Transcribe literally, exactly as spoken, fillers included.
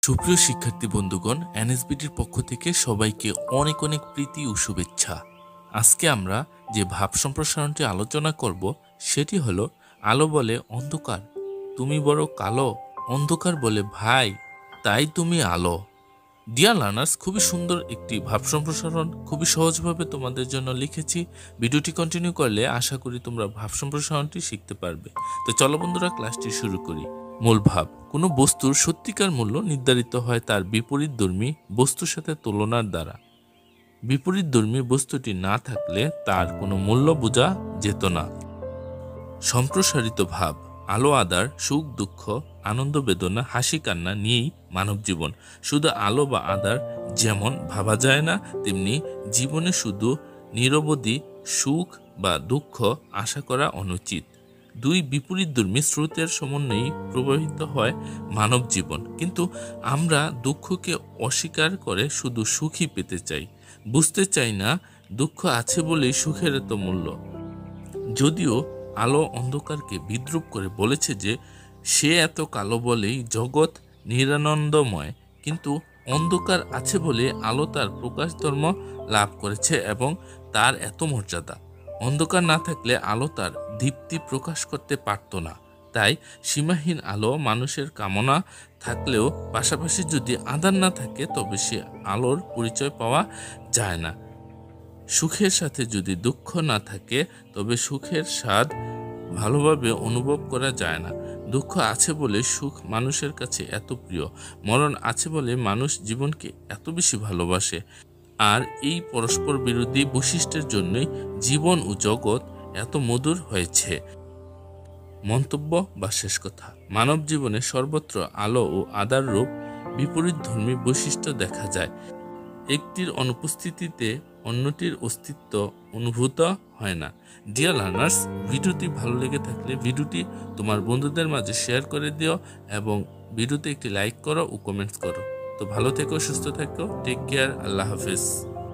সুপ্রিয় শিক্ষার্থী বন্ধুগণ, এনএসবিটির পক্ষ থেকে সবাইকে অনেক অনেক প্রীতি ও শুভেচ্ছা। আজকে আমরা যে ভাব সম্প্রসারণটি আলোচনা করব সেটি হলো আলো বলে অন্ধকার, তুমি বড় কালো, অন্ধকার বলে ভাই, তাই তুমি আলো। ডিয়ার লার্নার্স, খুবই সুন্দর একটি ভাব সম্প্রসারণ খুবই সহজভাবে তোমাদের জন্য লিখেছি। ভিডিওটি কন্টিনিউ করলে আশা করি তোমরা ভাব সম্প্রসারণটি শিখতে পারবে। তো চলো বন্ধুরা, ক্লাসটি শুরু করি। মূল ভাব: কোনো বস্তুর সত্যিকার মূল্য নির্ধারিত হয় তার বিপরীতধর্মী বস্তুর সাথে তুলনার দ্বারা। বিপরীতধর্মী বস্তুটি না থাকলে তার কোনো মূল্য বোঝা যেত না। সম্প্রসারিত ভাব: আলো আঁধার, সুখ দুঃখ, আনন্দ বেদনা, হাসি কান্না নিয়েই মানব জীবন। শুধু আলো বা আঁধার যেমন ভাবা যায় না, তেমনি জীবনে শুধু নিরবধি সুখ বা দুঃখ আশা করা অনুচিত। দুই বিপরীতধর্মী স্রোতের সমন্বয়েই প্রবাহিত হয় মানব জীবন, কিন্তু আমরা দুঃখকে অস্বীকার করে শুধু সুখই পেতে চাই। বুঝতে চাই না দুঃখ আছে বলেই সুখের এত মূল্য। যদিও আলো অন্ধকারকে বিদ্রূপ করে বলেছে যে সে এত কালো বলেই জগৎ নিরানন্দময়, কিন্তু অন্ধকার আছে বলে আলো তার প্রকাশ ধর্ম লাভ করেছে এবং তার এত মর্যাদা। অন্ধকার না থাকলে আলো তার দীপ্তি প্রকাশ করতে পারত না। তাই সীমাহীন আলো মানুষের কামনা থাকলেও পাশাপাশি যদি আঁধার না থাকে তবে সে আলোর পরিচয় পাওয়া যায় না। সুখের সাথে যদি দুঃখ না থাকে তবে সুখের স্বাদ ভালোভাবে অনুভব করা যায় না। দুঃখ আছে বলে সুখ মানুষের কাছে এত প্রিয়, মরণ আছে বলে মানুষ জীবনকে এত বেশি ভালোবাসে। আর এই পরস্পর বিরোধী বৈশিষ্ট্যের জন্যই জীবন ও জগৎ এত মধুর হয়েছে। মন্তব্য বা শেষ কথা: মানব জীবনে সর্বত্র আলো ও আঁধার রূপ বিপরীতধর্মী বৈশিষ্ট্য দেখা যায়। একটির অনুপস্থিতিতে অন্যটির অস্তিত্ব অনুভূত হয় না। ডিয়ার লার্নার্স, ভিডিওটি ভালো লেগে থাকলে ভিডিওটি তোমার বন্ধুদের মাঝে শেয়ার করে দিও এবং ভিডিওতে একটি লাইক করো ও কমেন্টস করো। তো ভালো থেকো, সুস্থ থেকো, টেক কেয়ার, আল্লাহ হাফেজ।